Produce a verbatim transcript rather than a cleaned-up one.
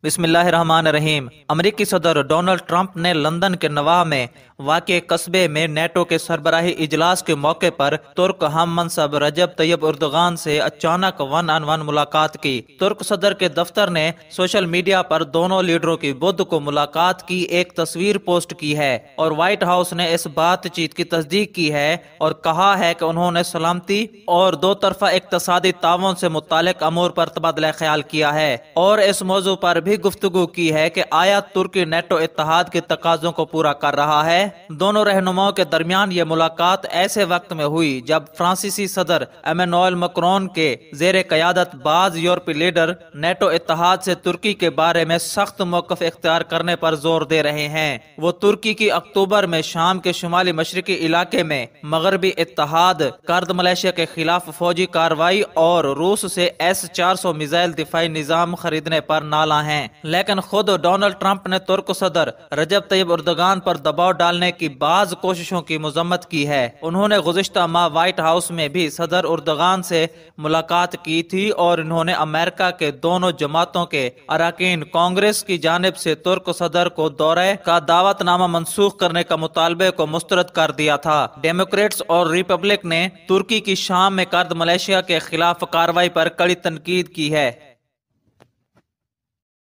بسم اللہ الرحمن الرحیم۔ امریکی صدر ڈونلڈ ٹرمپ نے لندن کے نواح میں واقع قصبے میں نیٹو کے سربراہی اجلاس کے موقع پر ترک ہم منصب رجب طیب اردغان سے اچانک ون آن ون ملاقات کی۔ ترک صدر کے دفتر نے سوشل میڈیا پر دونوں لیڈروں کی بدھ کو ملاقات کی ایک تصویر پوسٹ کی ہے، اور وائٹ ہاؤس نے اس بات چیت کی تصدیق کی ہے اور کہا ہے کہ انہوں نے سلامتی اور دو طرفہ اقتصادی تعاون سے متعلق امور پر تبادلہ خیال کیا ہے، اور اس موضوع پر بھی گفتگو کی ہے کہ آیا ترکی نیٹو اتحاد کے تقاضوں کو پورا کر رہا ہے۔ دونوں رہنماؤں کے درمیان یہ ملاقات ایسے وقت میں ہوئی جب فرانسیسی صدر ایمانوئل میکرون کے زیر قیادت بعض یورپی لیڈر نیٹو اتحاد سے ترکی کے بارے میں سخت موقف اختیار کرنے پر زور دے رہے ہیں۔ وہ ترکی کی اکتوبر میں شام کے شمالی مشرقی علاقے میں مغربی اتحاد، کرد ملیشیا کے خلاف فوجی کارروائی اور روس سے ایس چار سو میزائل دفاعی نظام خریدنے پر نالاں ہیں، لیکن خود ڈونلڈ ٹرمپ نے ترک صدر رجب طیب اردغان پر دباؤ ڈالنے کی بعض کوششوں کی مذمت کی ہے۔ انہوں نے گزشتہ ماہ وائٹ ہاؤس میں بھی صدر اردغان سے ملاقات کی تھی اور انہوں نے امریکہ کے دونوں جماعتوں کے اراکین کانگریس کی جانب سے ترک صدر کو دورے کا دعوت نامہ منسوخ کرنے کا مطالبے کو مسترد کر دیا تھا۔ ڈیموکریٹس اور ریپبلک نے ترکی کی شام میں کرد ملیشیا کے خلاف کارروائی پر کڑی تنقید کی ہے۔